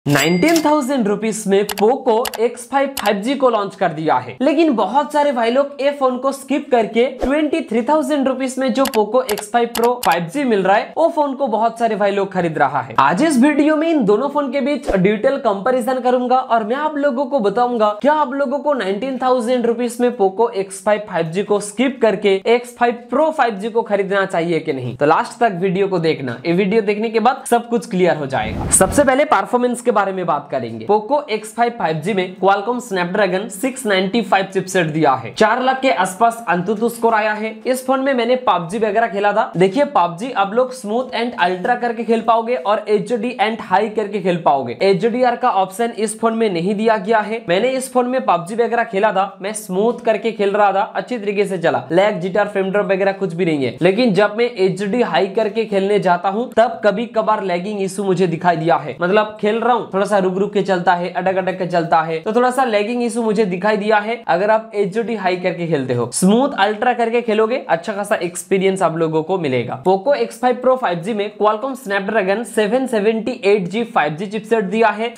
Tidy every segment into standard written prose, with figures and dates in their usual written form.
19,000 rupees में Poco X5 5G को launch कर दिया है। लेकिन बहुत सारे भाई लोग ये फोन को स्किप करके 23,000 रुपीज में जो पोको X5 Pro 5G मिल रहा है वो फोन को बहुत सारे भाई लोग खरीद रहा है। आज इस वीडियो में इन दोनों फोन के बीच डिटेल कंपैरिजन करूंगा और मैं आप लोगों को बताऊंगा क्या आप लोगों को 19,000 रुपीज में पोको X5 5G को स्किप करके X5 Pro 5G को खरीदना चाहिए कि नहीं। तो लास्ट तक वीडियो को देखना, ये वीडियो देखने के बाद सब कुछ क्लियर हो जाएगा। सबसे पहले परफॉर्मेंस के बारे में बात करेंगे। पोको X5 5G में क्वालकॉम स्नैपड्रैगन 695 चिपसेट दिया है। 4 लाख के आसपास अंतुतु स्कोर आया है। इस फोन में मैंने PUBG वगैरह खेला था। देखिए PUBG अब लोग स्मूथ एंड अल्ट्रा करके खेल पाओगे और HD एंड हाई करके खेल पाओगे। HDR का ऑप्शन इस फोन में नहीं दिया गया है। मैंने इस फोन में PUBG वगैरह खेला था, मैं स्मूथ करके खेल रहा था, अच्छी तरीके से चला, लैग जिटर फ्रेम ड्रॉप वगैरह कुछ भी नहीं है। लेकिन जब मैं HD हाई करके खेलने जाता हूँ तब कभी कभार लैगिंग इशू मुझे दिखाई दिया है। मतलब खेल रहा हूँ, थोड़ा सा रुक रुक के चलता है, अटक अटक के चलता है, तो थोड़ा सा लैगिंग इशू मुझे दिखाई दिया है। अगर आप HD हाई करके खेलते हो, स्मूथ अल्ट्रा करके खेलोगे, अच्छा खासा एक्सपीरियंस आप लोगों को मिलेगा। पोको X5 Pro 5G में Qualcomm Snapdragon 778G 5G chipset दिया है।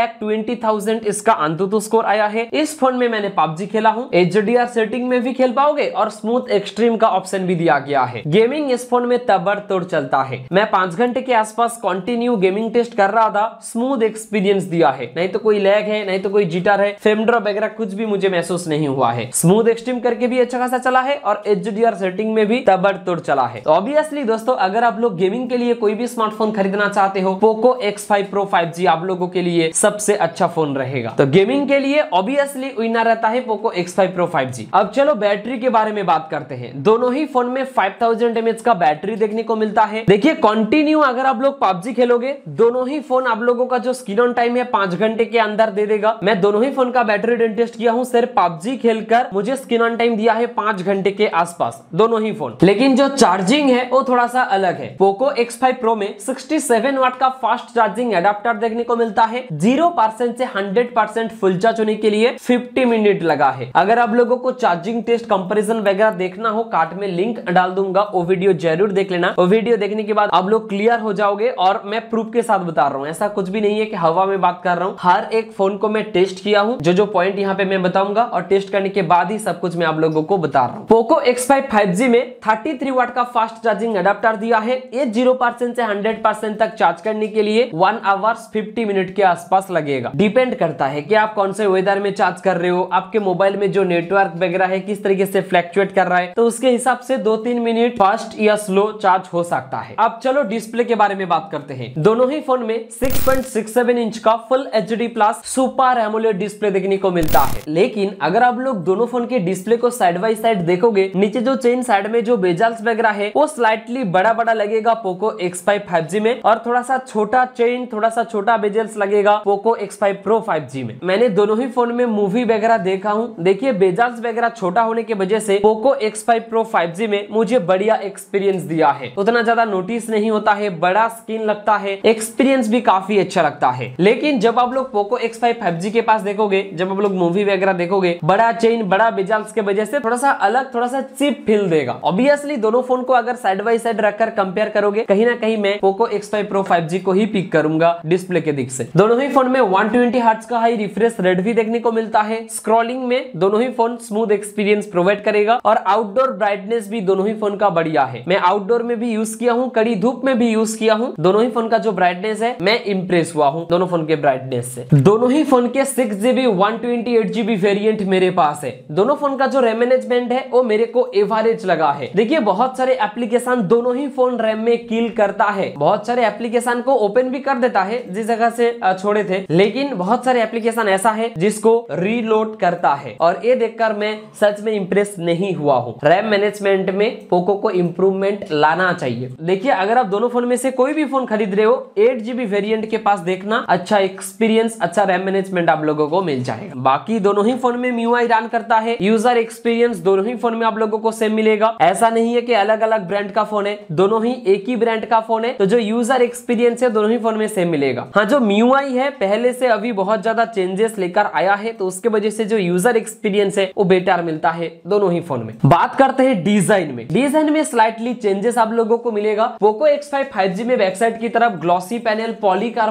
5,20,000 इसका अंतुतु स्कोर आया है। इस फोन में मैंने PUBG खेला हूँ, HDR सेटिंग में भी खेल पाओगे और स्मूथ एक्सट्रीम का ऑप्शन भी दिया गया है। गेमिंग इस फोन में तबड़तोड़ चलता है। मैं 5 घंटे के आसपास कंटिन्यू गेमिंग टेस्ट कर रहा था, स्मूथ एक्सपीरियंस दिया है, नहीं तो कोई लैग है, नहीं तो कोई जिटर है, फ्रेम ड्रॉप वगैरह कुछ भी मुझे महसूस नहीं हुआ है। स्मूथ एक्सट्रीम करके भी अच्छा खासा चला है और HDR सेटिंग में भी तबड़तोड़ चला है। तो ऑब्वियसली दोस्तों, अगर आप लोग गेमिंग के लिए कोई भी स्मार्टफोन खरीदना चाहते हो, पोको X5 Pro 5G आप लोगों के लिए सबसे अच्छा फोन रहेगा। तो गेमिंग के लिए ऑब्वियसली विनर रहता है पोको X5 Pro 5G। अब चलो बैटरी के बारे में बात करते हैं। दोनों ही फोन में 5000 mAh का बैटरी देखने को मिलता है। देखिए कंटिन्यू अगर आप लोग PUBG खेलोगे, दोनों ही फोन आप लोगों का जो स्क्रीन ऑन टाइम है 5 घंटे के अंदर दे देगा। मैं दोनों ही फोन का बैटरी टेस्ट किया हूं, सिर्फ PUBG खेलकर मुझे स्क्रीन ऑन टाइम दिया है 5 घंटे के आसपास, दोनों ही फोन। लेकिन जो चार्जिंग है वो थोड़ा सा अलग है। पोको X5 Pro में 67 वाट का फास्ट चार्जिंग एडाप्टर देखने को मिलता है। 0% से 100% फुल चार्ज होने के लिए 50 मिनट लगा है। अगर आप लोगों को चार्जिंग टेस्ट कंपैरिजन वगैरह देखना हो, कार्ड में लिंक डाल दूंगा, वो वीडियो जरूर देख लेना। वो वीडियो देखने के बाद आप लोग क्लियर हो जाओगे और मैं प्रूफ के साथ बता रहा हूँ, ऐसा कुछ भी नहीं है कि हवा में बात कर रहा हूँ। हर एक फोन को मैं टेस्ट किया हूँ, जो पॉइंट यहाँ पे मैं बताऊंगा और टेस्ट करने के बाद ही सब कुछ मैं आप लोगों को बता रहा हूँ। पोको X5 5G में 33 वाट का फास्ट चार्जिंग एडाप्टर दिया है। ये 0% से 100% तक चार्ज करने के लिए 1 आवर्स 50 मिनट के आसपास लगेगा। डिपेंड करता है कि आप कौन से वेदर में चार्ज कर रहे हो, आपके मोबाइल में जो नेटवर्क वगैरह है किस तरीके से फ्लक्चुएट कर रहा है, तो उसके हिसाब से 2-3 मिनट फास्ट या स्लो चार्ज हो सकता है। अब चलो डिस्प्ले के बारे में बात करते हैं। दोनों ही फोन में 6.67 इंच का full HD plus super AMOLED display देखने को मिलता है। लेकिन अगर आप लोग दोनों फोन के डिस्प्ले को साइड बाय साइड देखोगे, नीचे जो चेन साइड में जो बेजल्स वगैरह है वो स्लाइटली बड़ा बड़ा लगेगा पोको X5 5G में, और थोड़ा सा छोटा चेन, थोड़ा सा छोटा बेजल्स लगेगा पोको X5 Pro 5G में। मैंने दोनों ही फोन में मूवी वगैरह देखा हूँ। देखिए बेजल्स वगैरह छोटा होने की वजह से पोको X5 Pro 5G में मुझे बढ़िया एक्सपीरियंस दिया है। उतना ज्यादा नोटिस नहीं होता है, बड़ा स्क्रीन लगता है, एक्सपीरियंस भी काफी अच्छा लगता है। लेकिन जब आप लोग पोको X5 5G के पास देखोगे, जब आप लोग मूवी वगैरह देखोगे, बड़ा चेन, बड़ा बेजल्स के वजह से थोड़ा सा अलग, थोड़ा सा चिप फील देगा। ऑब्वियसली दोनों फोन को अगर साइड बाय साइड रखकर कंपेयर करोगे, कहीं ना कहीं मैं पोको X5 Pro 5G को ही पिक करूंगा डिस्प्ले के दिख से। दोनों ही फोन में 120 हर्ट्ज का हाई रिफ्रेश रेट भी देखने को मिलता है। स्क्रॉलिंग में दोनों ही फोन स्मूथ एक्सपीरियंस प्रोवाइड करेगा और आउटडोर ब्राइटनेस भी दोनों ही फोन का बढ़िया है। मैं आउटडोर में भी यूज किया हूँ, कड़ी धूप में भी यूज किया हूँ। दोनों ही फोन का जो ब्राइटनेस है, मैं इंप्रेस हुआ हूँ दोनों फोन के ब्राइटनेस से। दोनों ही फोन के 6GB 128GB वेरिएंट मेरे पास है। दोनों फोन का जो रैम मैनेजमेंट है वो मेरे को एवरेज लगा है। देखिए बहुत सारे एप्लीकेशन दोनों ही फोन रैम में किल करता है। बहुत सारे एप्लीकेशन को ओपन भी कर देता है जिस जगह से छोड़े थे, लेकिन बहुत सारे एप्लीकेशन ऐसा है जिसको रीलोड करता है, और ये देखकर मैं सच में इंप्रेस नहीं हुआ हूँ। रैम मैनेजमेंट में पोको को इंप्रूवमेंट लाना चाहिए। देखिए अगर आप दोनों फोन में से कोई भी फोन खरीद रहे हो, 8GB वेरिएंट के पास देखना, अच्छा एक्सपीरियंस, अच्छा रैम मैनेजमेंट आप लोगों को मिल जाएगा। बाकी दोनों ही फोन में MIUI रन करता है। यूजर एक्सपीरियंस दोनों ही फोन में आप लोगों को सेम मिलेगा। ऐसा नहीं है कि अलग अलग ब्रांड का फोन है, दोनों ही एक ही ब्रांड का फोन है, तो जो यूजर एक्सपीरियंस है दोनों ही फोन में सेम मिलेगा। हाँ, जो MIUI है पहले से अभी बहुत ज्यादा चेंजेस लेकर आया है, तो उसके वजह से जो यूजर एक्सपीरियंस है वो बेटर मिलता है दोनों ही फोन में। बात करते हैं डिजाइन में। डिजाइन में स्लाइटली चेंजेस आप लोगों को मिलेगा। पोको X5 5G में बैक साइड की तरफ ग्लॉसी पैनल पॉलीकार्बोनेट दिया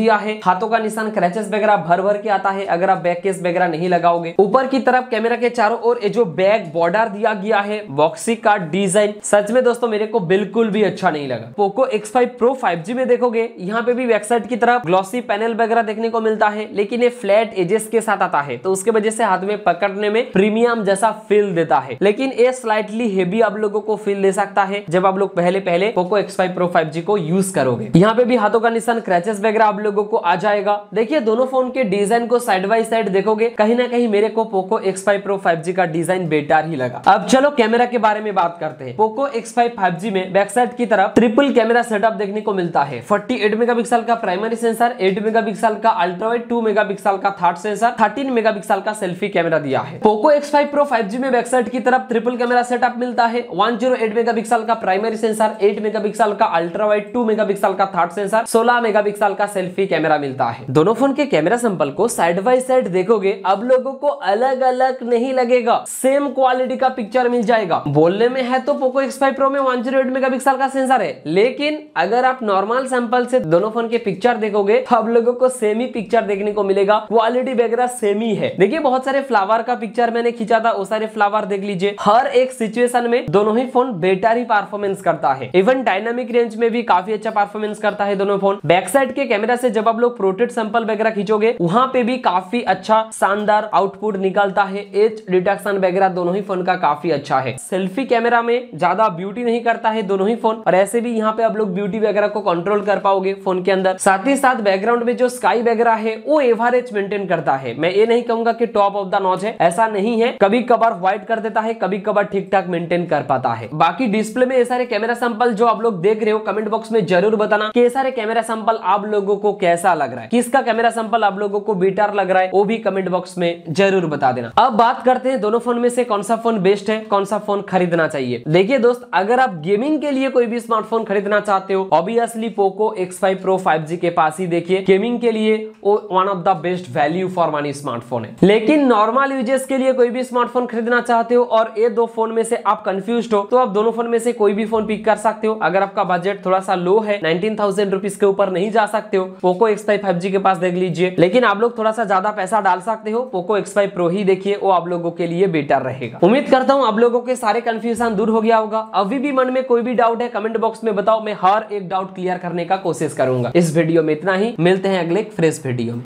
दिया है, हाथों का निशान क्रैचेस वगैरह भर भर के आता है अगर आप बैक केस वगैरह नहीं लगाओगे। ऊपर की तरफ कैमरा के चारों ओर जो बैक बॉर्डर दिया गया है, बॉक्सी का डिजाइन सच में दोस्तों मेरे को बिल्कुल भी अच्छा नहीं लगा। पोको X5 Pro 5G में देखोगे यहाँ पे भी बैक साइड की तरफ ग्लॉसी पैनल वगैरह देखने को मिलता है, लेकिन ये फ्लैट एजेस के साथ आता है तो उसके वजह से हाथ में पकड़ने में प्रीमियम जैसा फील देता है, लेकिन ये स्लाइटली हेवी आप लोगों को फील दे सकता है जब आप लोग पहले पहले पोको X5 Pro 5G को यूज करोगे। यहाँ पे भी हाथों का निशान क्रैचेस वगैरह आप लोगों को आ जाएगा। देखिए दोनों फोन के डिजाइन को साइड बाय साइड देखोगे कहीं ना कहीं मेरे को पोको X5 Pro 5G का डिजाइन बेटर ही लगा। अब चलो कैमरा के बारे में बात करते हैं। पोको X5 5G में बैक साइड की तरफ ट्रिपल कैमरा सेटअप देखने को मिलता है। 48 मेगापिक्सल का प्राइमरी सेंसर, 8 मेगापिक्सल का अल्ट्रा वाइड, 2 मेगापिक्सल का थर्ड सेंसर, 13 मेगापिक्सल का सेल्फी कैमरा दिया है। पोको X5 Pro 5G में बैक साइड की तरफ ट्रिपल कैमरा सेटअप मिलता है। 108 मेगापिक्सल का प्राइमरी सेंसर, 8 मेगापिक्सल का अल्ट्रा वाइड, 2 मेगापिक्सल का थर्ड सेंसर, 16 मेगापिक्सल का सेल्फी कैमरा मिलता है। दोनों फोन के कैमरा सैंपल को साइड बाय साइड देखोगे अब लोगों को अलग अलग नहीं लगेगा, सेम क्वालिटी का पिक्चर मिल जाएगा। बोलने में है तो पोको X5 Pro में 108 मेगापिक्सल का सेंसर है, लेकिन अगर आप नॉर्मल सैंपल से दोनों फोन के पिक्चर देखोगे तो आप लोगों को सेम ही पिक्चर देखने को मिलेगा, क्वालिटी वगैरह सेम ही है। देखिए बहुत सारे फ्लावर का पिक्चर मैंने खींचा था, वो सारे फ्लावर देख लीजिए। हर एक सिचुएशन में दोनों ही फोन बेटर ही परफॉर्मेंस करता है, इवन डायनामिक रेंज में भी काफी अच्छा परफॉर्मेंस करता है दोनों फोन। बैक साइड के कैमरा से जब आप लोग प्रोटेक्ट सैंपल वगैरह खींचोगे वहां पे भी काफी अच्छा शानदार आउटपुट निकालता है। एज डिटेक्शन वगैरह दोनों ही फोन का काफी अच्छा है। सेल्फी कैमरा में ज्यादा ब्यूटी नहीं करता है दोनों ही फोन, और ऐसे भी यहाँ पे आप लोग ब्यूटी वगैरह को कंट्रोल कर पाओगे फोन के अंदर। साथ ही साथ बैकग्राउंड में जो स्काई वगैरह है वो एवरेज मेंटेन करता है। मैं ये नहीं कहूंगा कि टॉप ऑफ द नॉच है, ऐसा नहीं है, कभी कभार व्हाइट कर देता है, कभी कभार ठीक ठाक मेंटेन कर पाता है। बाकी डिस्प्ले में ये सारे कैमरा सैंपल जो आप लोग देख रहे हो कमेंट बॉक्स में जरूर बताना कि ये सारे कैमरा सैंपल आप लोगों को कैसा लग रहा है, किसका कैमरा सैंपल आप लोगों को बेटर लग रहा है वो भी कमेंट बॉक्स में जरूर बता देना। अब बात करते हैं दोनों फोन में से कौन सा फोन बेस्ट है, कौन सा फोन खरीदना चाहिए। देखिए दोस्त, अगर आप गेमिंग के लिए कोई भी स्मार्टफोन खरीदना चाहते हो obviously Poco X5 Pro 5G के पास ही देखिए, गेमिंग के लिए वो one of the best value for money smartphone है। लेकिन नॉर्मल यूजेस के लिए कोई भी स्मार्टफोन खरीदना चाहते हो और ये दो फोन में से आप कंफ्यूज हो तो आप दोनों फोन में से कोई भी फोन पिक कर सकते हो। अगर आपका बजट थोड़ा सा लो है, 19,000 रुपीज के ऊपर नहीं जा सकते हो, पोको X5 5G के पास देख लीजिए। लेकिन आप लोग थोड़ा सा ज्यादा पैसा डाल सकते हो, पोको X5 Pro ही देखिए, वो आप लोगों के लिए बेटर रहेगा। उम्मीद करता हूं आप लोगों के सारे कंफ्यूजन दूर हो गया होगा। अभी भी मन में कोई भी डाउट है कमेंट बॉक्स में बताओ, मैं हर एक डाउट क्लियर करने का कोशिश करूंगा। इस वीडियो में इतना ही, मिलते हैं अगले फ्रेश वीडियो में।